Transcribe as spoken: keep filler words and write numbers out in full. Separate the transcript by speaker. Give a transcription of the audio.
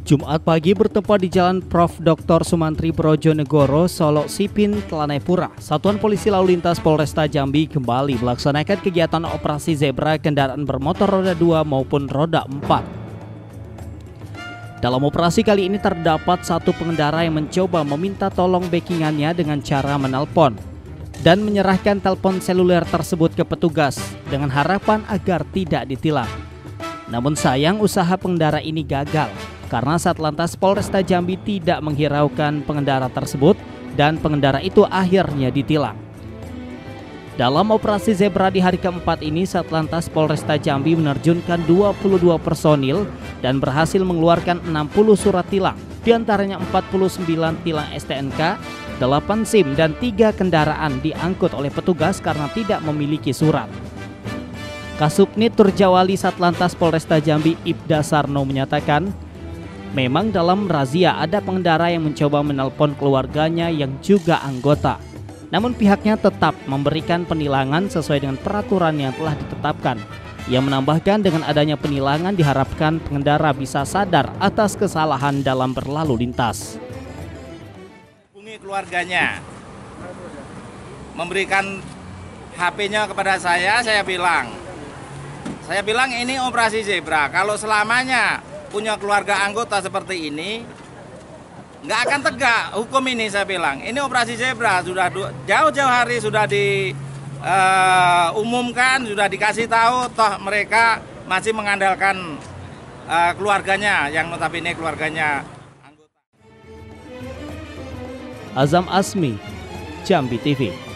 Speaker 1: Jumat pagi bertempat di Jalan Profesor Doktor Sumantri Brojonegoro, Solo Sipin, Telanepura. Satuan Polisi Lalu Lintas Polresta Jambi kembali melaksanakan kegiatan operasi zebra kendaraan bermotor roda dua maupun roda empat. Dalam operasi kali ini terdapat satu pengendara yang mencoba meminta tolong backingannya dengan cara menelpon dan menyerahkan telepon seluler tersebut ke petugas dengan harapan agar tidak ditilang. Namun sayang usaha pengendara ini gagal karena Satlantas Polresta Jambi tidak menghiraukan pengendara tersebut dan pengendara itu akhirnya ditilang. Dalam operasi zebra di hari keempat ini, Satlantas Polresta Jambi menerjunkan dua puluh dua personil dan berhasil mengeluarkan enam puluh surat tilang, diantaranya empat puluh sembilan tilang S T N K, delapan SIM dan tiga kendaraan diangkut oleh petugas karena tidak memiliki surat. Kasubnit Turjawali Satlantas Polresta Jambi Ibda Sarno menyatakan, memang dalam razia ada pengendara yang mencoba menelpon keluarganya yang juga anggota. Namun pihaknya tetap memberikan penilangan sesuai dengan peraturan yang telah ditetapkan. Ia menambahkan dengan adanya penilangan diharapkan pengendara bisa sadar atas kesalahan dalam berlalu lintas.
Speaker 2: Hubungi keluarganya, memberikan H P-nya kepada saya, saya bilang, saya bilang ini operasi zebra. Kalau selamanya punya keluarga anggota seperti ini, nggak akan tegak hukum ini, saya bilang. Ini operasi zebra, sudah jauh-jauh hari sudah diumumkan, uh, sudah dikasih tahu, toh mereka masih mengandalkan uh, keluarganya, yang notabene keluarganya anggota.
Speaker 1: Azam Asmi, Jambi T V.